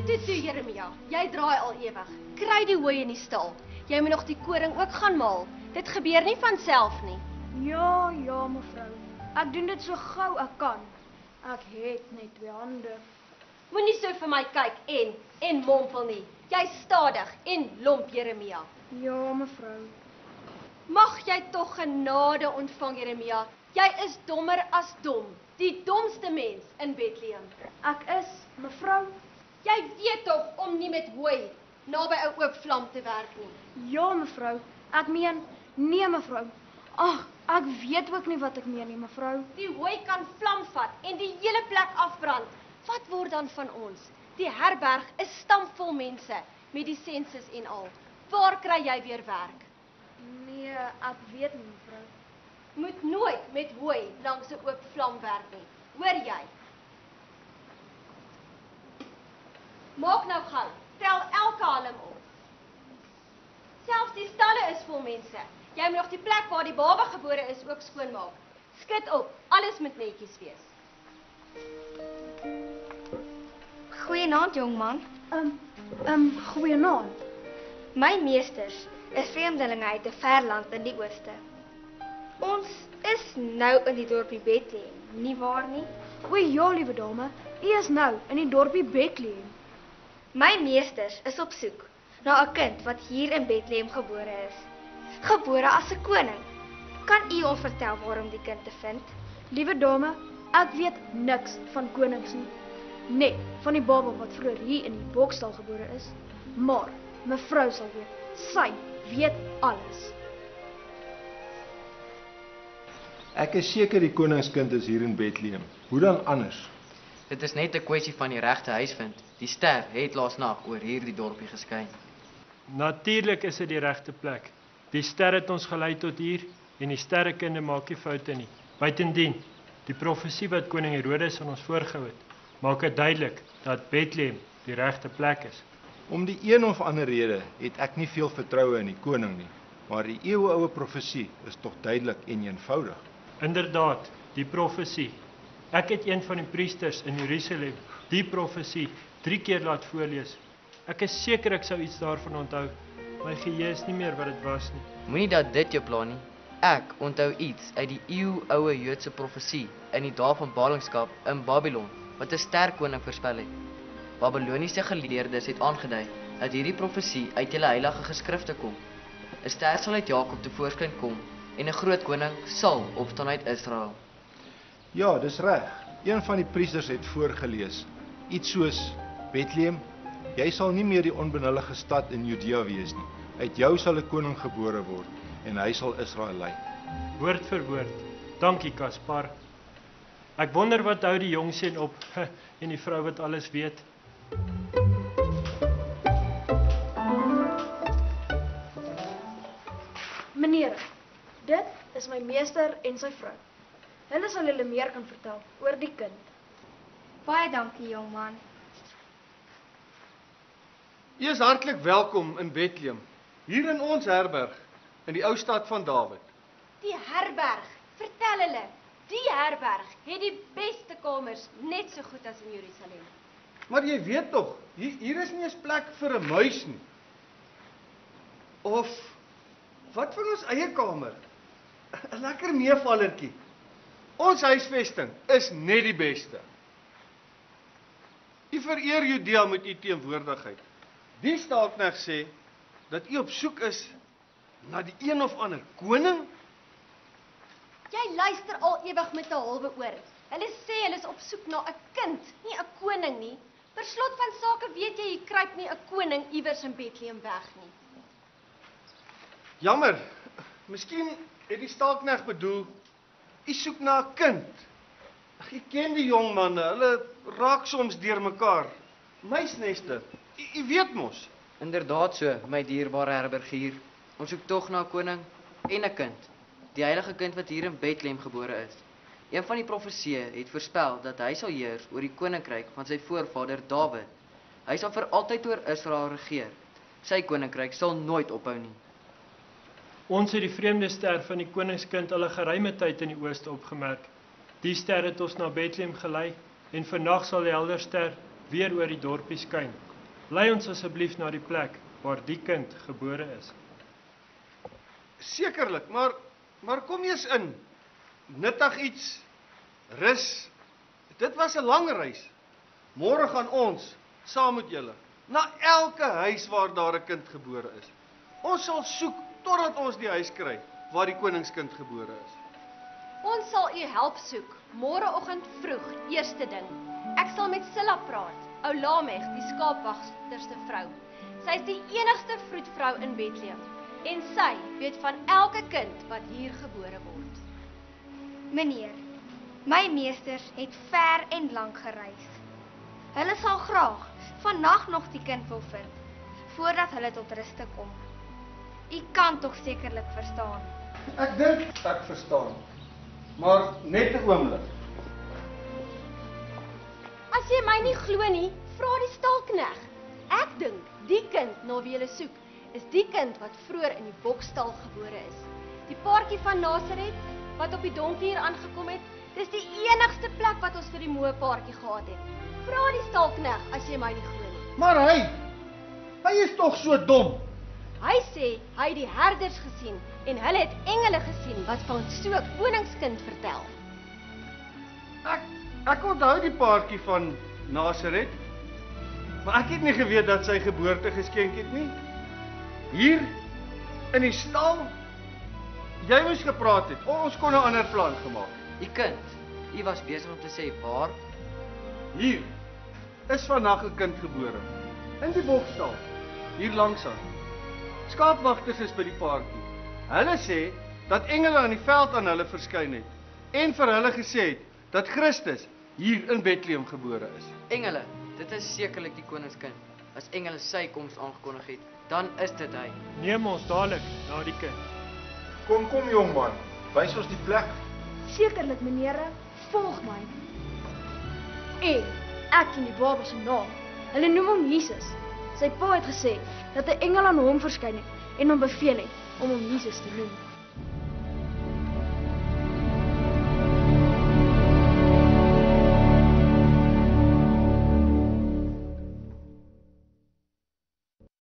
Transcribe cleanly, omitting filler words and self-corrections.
Toe, Jeremia, jy draai al ewig. Kry die hooi in die stal. Jy moet nog die koring ook gaan maal. Dit gebeur nie van self nie. Ja, mevrou. Ek doen dit so gou ek kan. Ek het net 2 hande. Moenie so vir my kyk en mompel nie. Jy's stadig en lomp, Jeremia. Ja, mevrou. Mag jy tog genade ontvang, Jeremia. Jy is dommer as dom. Die domste mens in Bethlehem. Ek is, mevrou. Jy weet tog om nie met hooi naby 'n oop vlam te werk nie. Ja, mevrou. Ek meen, nee, mevrou. Ag, ek weet ook nie wat ek meen nie, mevrou. Die hooi kan vlam vat en die hele plek afbrand. Wat word dan van ons? Die herberg is stampvol mense met die sensus en al. Waar kry jy weer werk? Nee, ek weet nie, mevrou. Moet nooit met hooi langs 'n oop vlam werk nie. Hoor jy? Maak nou gou. Tel elke halm op. Selfs die stalle is vol mense. Jy moet nog die plek waar die baba gebore is ook skoonmaak. Skud op. Alles moet netjies wees. Goeienaand, jongman. Goeienaand. My meesters is vreemdelinge uit 'n ver land in die ooste. Ons is nou in die dorpie Bethlehem, nie waar nie? O ja, liewe dame. U is nou in die dorpie Bethlehem. My meesters is op soek na 'n kind wat hier in Bethlehem gebore is. Gebore as 'n koning. Kan u ons vertel waarom die kind te vind? Liewe dame, ek weet niks van konings nie. Net van die baba wat vroeër hier in die bokstal gebore is. Maar mevrou sal weet. Sy weet alles. Ek is seker die koningskind is hier in Bethlehem. Hoe dan anders? Dit is net 'n kwessie van die regte huis vind. Die ster het laasnag oor hierdie dorpie geskyn. Natuurlik is dit die regte plek. Die ster het ons gelei tot hier en die sterrekinde maak nie foute nie. Buitendien, die profesie wat koning Herodes aan ons voorgehou het, maak dit duidelik dat Bethlehem die regte plek is. Om die een of ander rede het ek nie veel vertroue in die koning nie, maar die eeuoue profesie is tog duidelik en eenvoudig. Inderdaad, die profesie. Ek het een van die priesters in Jerusalem die profesie 3 keer laat voorlees. Ek is seker ek sou iets daarvan onthou. My geheue is nie meer wat dit was nie. Moenie dat dit jou pla nie. Ek onthou iets uit die eeuoue Joodse profesie in die dae van ballingskap in Babylon wat 'n sterkoning voorspel het. Babiloniese geleerdes het aangedui dat hierdie profesie uit julle heilige geskrifte kom. 'n Ster sal uit Jakob tevoorskyn kom en 'n groot koning sal opstaan uit Israel. Ja, dis reg. Een van die priesters het voorgelees. Iets soos: Bethlehem, jy sal nie meer die onbenullige stad in Judea wees nie. Uit jou sal 'n koning gebore word en hy sal Israel lei. Woord vir woord. Dankie, Kaspar. Ek wonder wat hou die jong seun op en die vrou wat alles weet. Meneer, dit is my meester en sy vrou. Hulle sal julle meer kan vertel oor die kind. Baie dankie, jongman. U is hartlik welkom in Bethlehem, hier in ons herberg, in die ou stad van Dawid. Die herberg, vertel hulle, die herberg het die beste kamers, net so goed as in Jerusalem. Maar jy weet tog, hier is nie eens plek vir 'n muis nie. Of, wat van ons eie kamer? 'n Lekker meevallertjie. Ons huisvesting is net die beste. U vereer Judea met u teenwoordigheid. Die stalknegt sê dat u op soek is na die een of ander koning. Jy luister al ewig met 'n halwe oor. Hulle sê hulle is op soek na 'n kind, nie 'n koning nie. Per slot van sake weet jy, jy kruip nie 'n koning iewers in Bethlehem weg nie. Jammer, miskien het die stalknegt bedoel, u soek na 'n kind. Ag, ek ken die jong manne, hulle raak soms deur mekaar. Muisneste, u weet mos. Inderdaad so, my dierbare herbergier. Ons soek tog na 'n koning en 'n kind. Die heilige kind wat hier in Bethlehem gebore is. Een van die profesieë het voorspel dat hy sal heers oor die koninkryk van sy voorvader Dawid. Hy sal vir altyd oor Israel regeer. Sy koninkryk sal nooit ophou nie. Ons het die vreemde ster van die koningskind al 'n geruime tyd in die ooste opgemerk. Die ster het ons na Bethlehem gelei en vannag sal die helder ster weer oor die dorpie skyn. Lei ons asseblief na die plek waar die kind gebore is. Sekerlik, maar kom eers in. Nuttig iets, rus. Dit was 'n lang reis. Môre gaan ons, saam met julle, na elke huis waar daar 'n kind gebore is. Ons sal soek totdat ons die huis kry waar die koningskind gebore is. Ons sal u help soek, môreoggend vroeg, eerste ding. Ek sal met Silla praat, ou Lameg, die skaapwagter se vrou. Sy is die enigste vroedvrou in Bethlehem en sy weet van elke kind wat hier gebore word. Meneer, my meesters het ver en lank gereis. Hulle sal graag vannag nog die kind wil vind, voordat hulle tot ruste kom. U kan tog sekerlik verstaan. Ek dink ek verstaan, maar net 'n oomblik. As jy my nie glo nie, vra die stalkneg. Ek dink die kind na wie jy soek, is die kind wat vroeër in die bokstal gebore is. Die paartjie van Nasaret wat op die donkie hier aangekom het, dis die enigste plek wat ons vir die moe paartjie gehad het. Vra die stalkneg as jy my nie glo nie. Maar hy is tog so dom. Hy sê hy het die herders gesien en hulle het engele gesien wat van so 'n koningskind vertel. Ek onthou die paartjie van Nasaret, maar ek het nie geweet dat sy geboorte geskenk het nie. Hier in die stal, jy moes gepraat het. Ons kon 'n ander plan gemaak het. Die kind, u was besig om te sê waar? Hier is vandag 'n kind gebore in die bokstal, hier langsaan. Skaapwagters is by die paartjie. Hulle sê dat engele aan die veld aan hulle verskyn het en vir hulle gesê het dat Christus hier in Bethlehem gebore is. Engele, dit is sekerlik die koningskind. As engele sy koms aangekondig het, dan is dit hy. Neem ons dadelik na die kind. Kom jongman, wys ons die plek. Sekerlik, meneere, volg my. En ek ken die baba se naam. Hulle noem hom Jesus. Sy pa het gesê dat 'n engel aan hom verskyn het en hom beveel het om hom Jesus te noem.